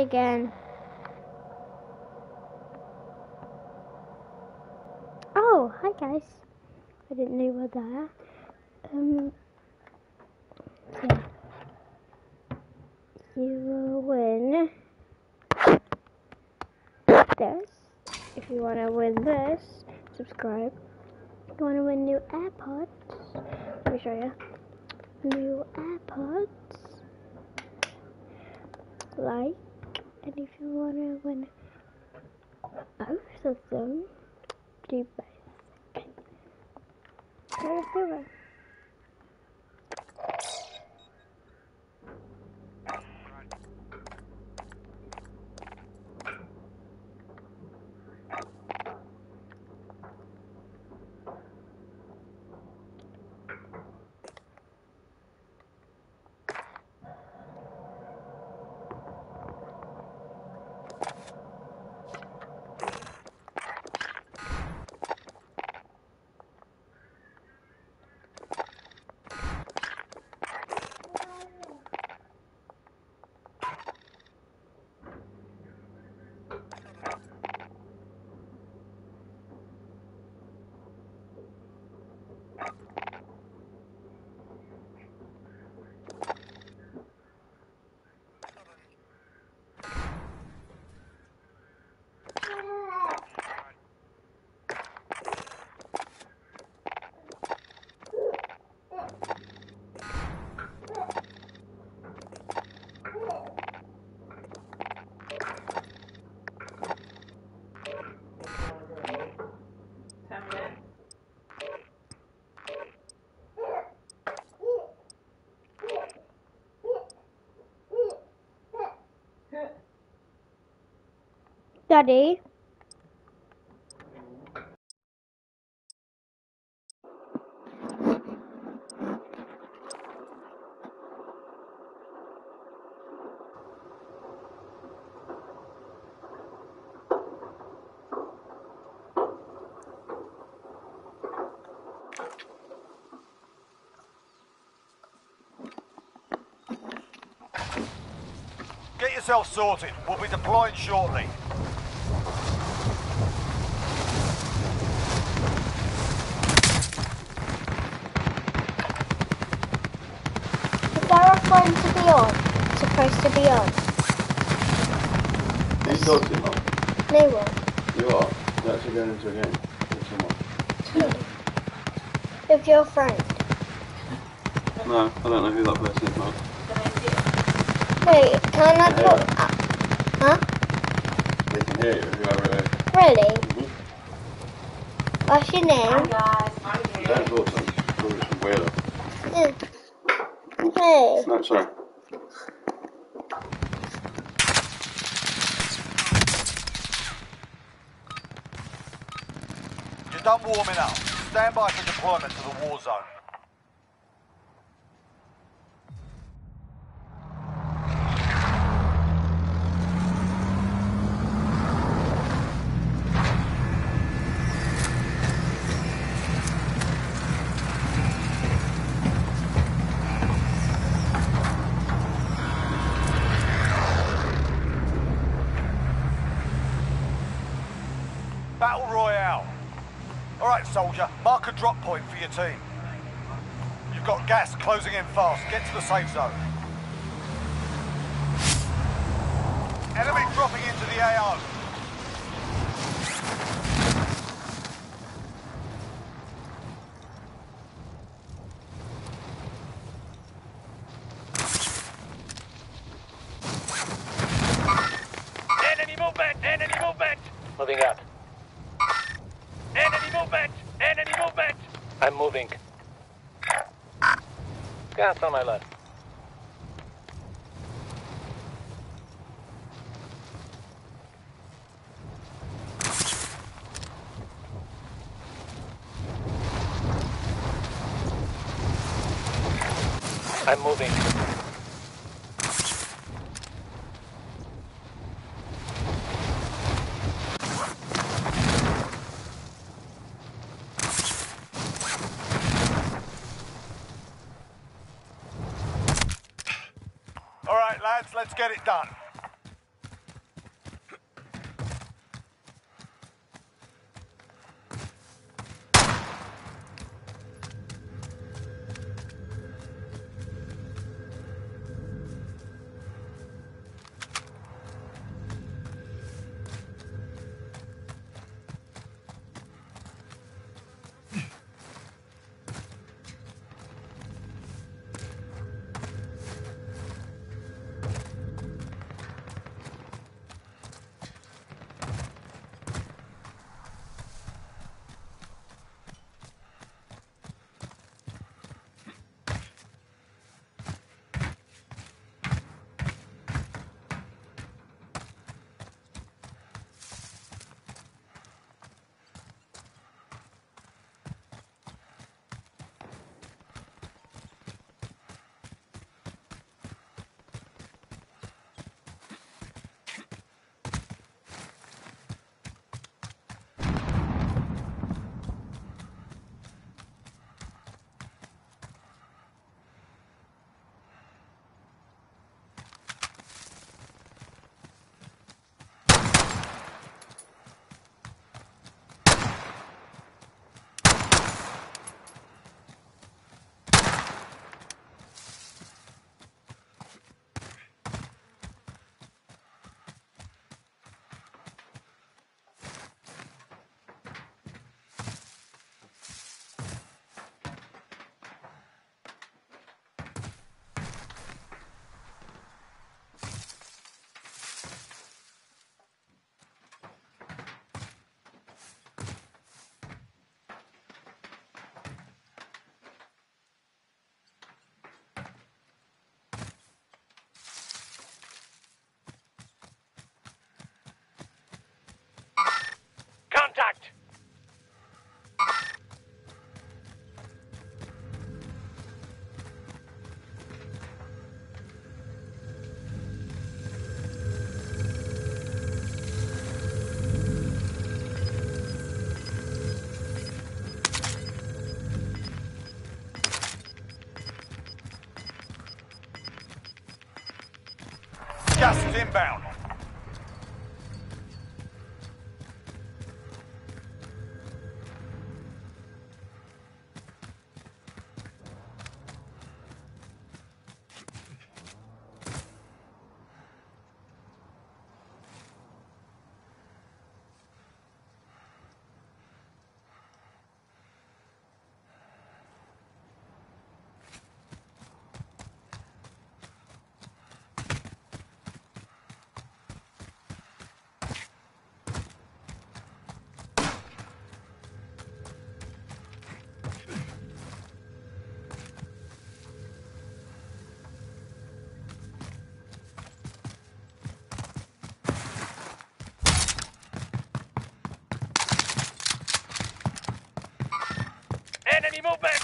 again. Oh, hi guys. I didn't know you were there. Yeah. You will win this. If you want to win this, subscribe. If you want to win new AirPods, let me show you. New AirPods. Like. And if you want to win both of them, do both. Let's do it. Daddy. Get yourself sorted. We'll be deploying shortly. Is there a phone to be on? Supposed to be on? Are you talking about? No one. You are? You're actually going into a game with someone? With your friend. No, I don't know who that person is, man. Wait, can I talk? Huh? They can hear you, whoever it is. Really? Mm-hmm. What's your name? Hi guys, I'm You here. don't talk to them. Probably some weirdo. Hey. No, sorry. You're done warming up. Stand by for deployment to the war zone. Battle Royale. All right, soldier, mark a drop point for your team. You've got gas closing in fast. Get to the safe zone. Enemy dropping into the AO. Enemy movement! Enemy movement! Moving out. Enemy movement! Enemy movement! I'm moving. Gas on my left. I'm moving. All right, lads, let's get it done. Gas is inbound. Enemy movement!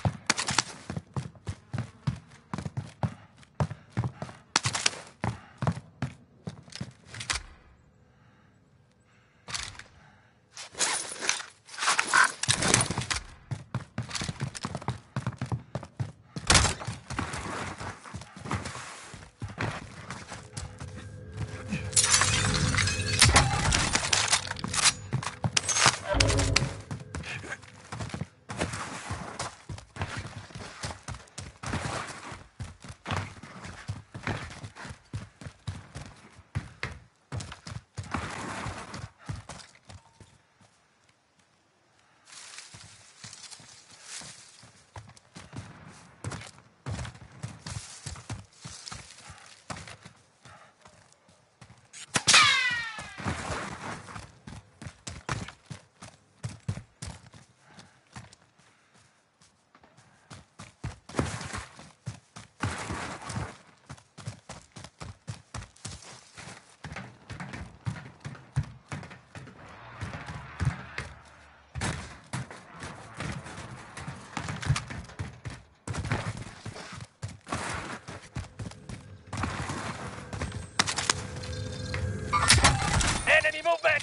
Enemy movement!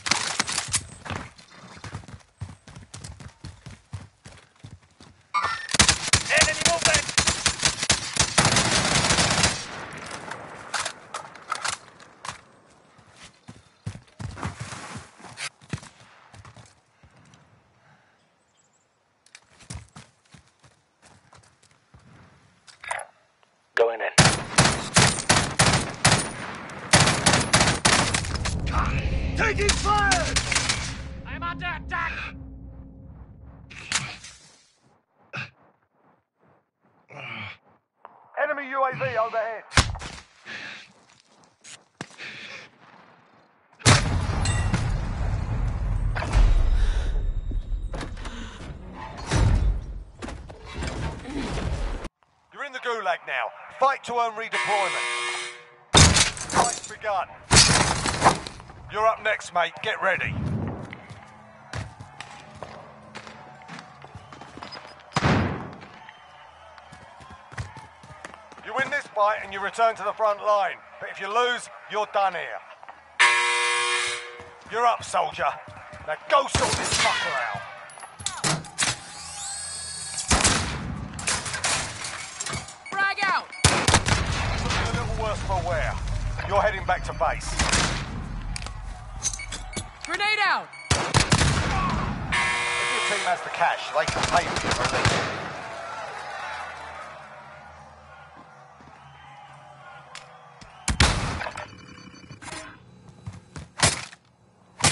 Enemy movement! Going in. Taking fire! I'm under attack! Enemy UAV overhead. You're in the gulag now. Fight to earn redeployment. Fight's begun. You're up next, mate. Get ready. You win this fight and you return to the front line. But if you lose, you're done here. You're up, soldier. Now go sort this fucker out. Frag out! Looking a little worse for wear. You're heading back to base. Grenade out! If your team has the cash, they can pay for your release.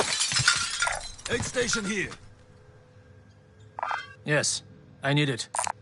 Aid station here. Yes, I need it.